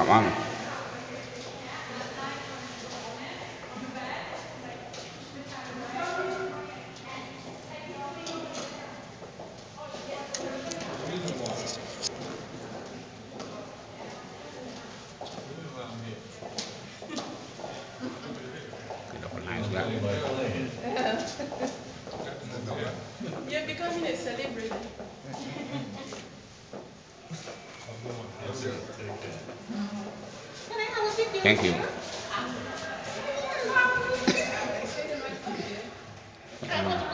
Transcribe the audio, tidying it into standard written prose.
Come on. You look a nice guy. You're becoming a celebrity. Can I have a picture with Thank you. you? Wow.